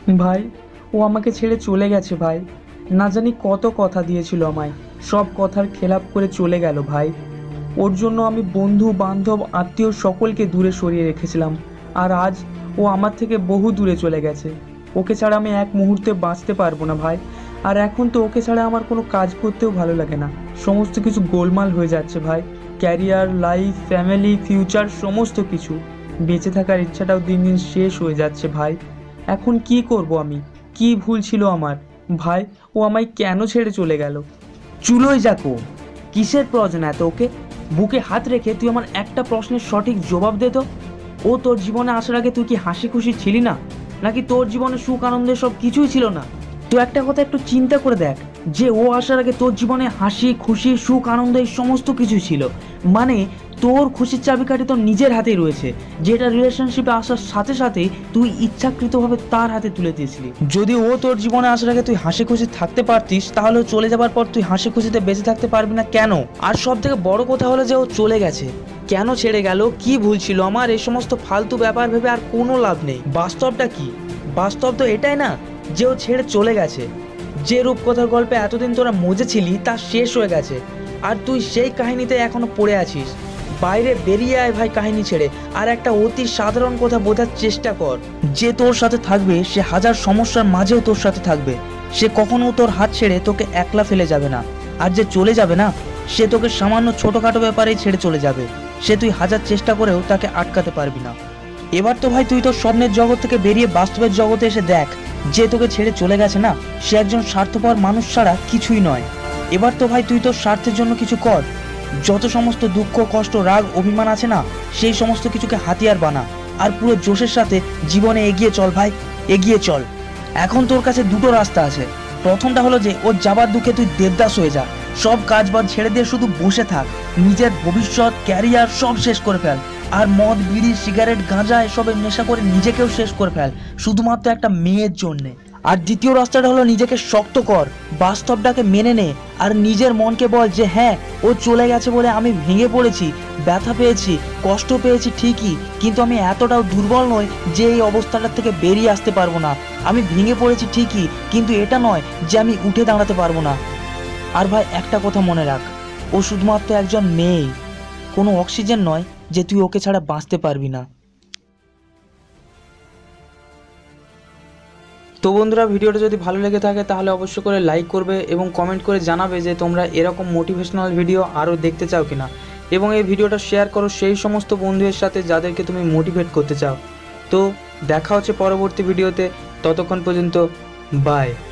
ভাই, ও আমাকে ছেড়ে চলে গেছে ভাই। না জানি কত কথা দিয়েছিল আমায়, সব কথার খেলাপ করে চলে গেল ভাই। ওর জন্য আমি বন্ধু বান্ধব আত্মীয় সকলকে দূরে সরিয়ে রেখেছিলাম, আর আজ ও আমার থেকে বহু দূরে চলে গেছে। ওকে ছাড়া আমি এক মুহূর্তে বাঁচতে পারবো না ভাই। আর এখন তো ওকে ছাড়া আমার কোনো কাজ করতেও ভালো লাগে না। সমস্ত কিছু গোলমাল হয়ে যাচ্ছে ভাই। ক্যারিয়ার, লাইফ, ফ্যামিলি, ফিউচার সমস্ত কিছু। বেঁচে থাকার ইচ্ছাটাও দিন দিন শেষ হয়ে যাচ্ছে ভাই। এখন কি করব আমি? কি ভুল ছিল আমার? ভাই, ও আমায় কেন ছেড়ে চলে গেল? চুলোয় যাকো, কিসের প্রয়োজন এত ওকে? বুকে হাত রেখে তুই আমার একটা প্রশ্নের সঠিক জবাব দে তো। ও তোর জীবনে আসার আগে তুই কি হাসি খুশি ছিলি না, নাকি তোর জীবনে সুখ আনন্দের সব কিছুই ছিল না? তুই একটা কথা একটু চিন্তা করে দেখ, যে ও আসার আগে তোর জীবনে হাসি খুশি সুখ আনন্দ এই সমস্ত কিছুই ছিল। মানে তোর খুশির চাবিকাঠি তোর নিজের হাতেই রয়েছে, যেটা রিলেশনশিপে আসার সাথে সাথে তুই ইচ্ছাকৃতভাবে তার হাতে তুলে দিয়েছিলি। যদি ও তোর জীবনে আসার আগে তুই হাসি খুশি থাকতে পারতিস, তাহলে চলে যাবার পর তুই হাসি খুশিতে বেঁচে থাকতে পারবি না কেন? আর সব থেকে বড় কথা হলো যে ও চলে গেছে, কেন ছেড়ে গেল, কি ভুল ছিল আমার, এই সমস্ত ফালতু ব্যাপার ভেবে আর কোনো লাভ নেই। বাস্তবটা কি? বাস্তব তো এটাই না যে ও ছেড়ে চলে গেছে। যে রূপকথার গল্পে এতদিন তোরা মজেছিলি তা শেষ হয়ে গেছে, আর তুই সেই কাহিনীতে এখনো পড়ে আছিস। বাইরে বেরিয়ে আয় ভাই কাহিনী ছেড়ে, আর একটা অতি সাধারণ কথা বোঝার চেষ্টা কর। যে তোর সাথে থাকবে সে হাজার সমস্যার মাঝেও তোর সাথে থাকবে। সে কখনো তোর হাত ছেড়ে তোকে একলা ফেলে যাবে না। আর যে চলে যাবে না, সে তোকে সামান্য ছোটখাটো ব্যাপারেই ছেড়ে চলে যাবে। সে তুই হাজার চেষ্টা করেও তাকে আটকাতে পারবি না। এবার তো ভাই তুই তোর স্বপ্নের জগৎ থেকে বেরিয়ে বাস্তবের জগতে এসে দেখ, যে তোকে ছেড়ে চলে গেছে না, সে একজন স্বার্থপর মানুষ ছাড়া কিছুই নয়। এবার তো ভাই তুই তোর স্বার্থের জন্য কিছু কর। যত সমস্ত দুঃখ কষ্ট রাগ অভিমান আছে না, সেই সমস্ত কিছুকে হাতিয়ার বানা, আর পুরো জোশের সাথে জীবনে এগিয়ে চল ভাই, এগিয়ে চল। এখন তোর কাছে দুটো রাস্তা আছে। প্রথমটা হলো যে ওর যাবার দুঃখে তুই দেবদাস হয়ে যা, সব কাজ বাজ ছেড়ে দিয়ে শুধু বসে থাক, নিজের ভবিষ্যৎ ক্যারিয়ার সব শেষ করে ফেল, আর মদ বিড়ি সিগারেট গাঁজা এসবের নেশা করে নিজেকেও শেষ করে ফেল, শুধুমাত্র একটা মেয়ের জন্যে। আর দ্বিতীয় রাস্তাটা হলো নিজেকে শক্ত কর, বাস্তবটাকে মেনে নে, আর নিজের মনকে বল যে হ্যাঁ, ও চলে গেছে বলে আমি ভেঙে পড়েছি, ব্যথা পেয়েছি, কষ্ট পেয়েছি ঠিকই, কিন্তু আমি এতটাও দুর্বল নই যে এই অবস্থাটার থেকে বেরিয়ে আসতে পারবো না। আমি ভেঙে পড়েছি ঠিকই, কিন্তু এটা নয় যে আমি উঠে দাঁড়াতে পারবো না। আর ভাই একটা কথা মনে রাখ, ও শুধুমাত্র একজন মেয়ে, কোনো অক্সিজেন নয় যে তুই ওকে ছাড়া বাঁচতে পারবি না। তো বন্ধুরা, ভিডিওটা যদি ভালো লেগে থাকে তাহলে অবশ্যই করে লাইক করবে এবং কমেন্ট করে জানাবে যে তোমরা এরকম মোটিভেশনাল ভিডিও আরও দেখতে চাও কিনা, এবং এই ভিডিওটা শেয়ার করো সেই সমস্ত বন্ধুদের সাথে যাদেরকে তুমি মোটিভেট করতে চাও। তো দেখা হচ্ছে পরবর্তী ভিডিওতে, ততক্ষণ পর্যন্ত বাই।